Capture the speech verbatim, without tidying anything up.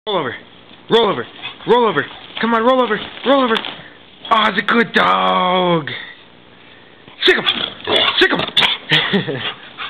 Roll over. Roll over. Roll over. Come on, roll over. Roll over. Oh, it's a good dog. Sick him. Sick him.